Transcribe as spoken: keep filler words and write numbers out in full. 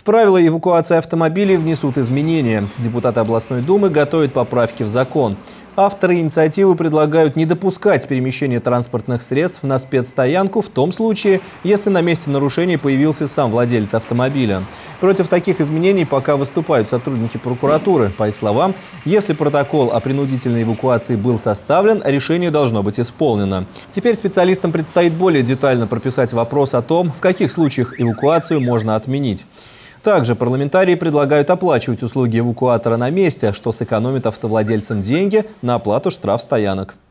В правила эвакуации автомобилей внесут изменения. Депутаты областной думы готовят поправки в закон. Авторы инициативы предлагают не допускать перемещения транспортных средств на спецстоянку в том случае, если на месте нарушения появился сам владелец автомобиля. Против таких изменений пока выступают сотрудники прокуратуры. По их словам, если протокол о принудительной эвакуации был составлен, решение должно быть исполнено. Теперь специалистам предстоит более детально прописать вопрос о том, в каких случаях эвакуацию можно отменить. Также парламентарии предлагают оплачивать услуги эвакуатора на месте, что сэкономит автовладельцам деньги на оплату штрафстоянок.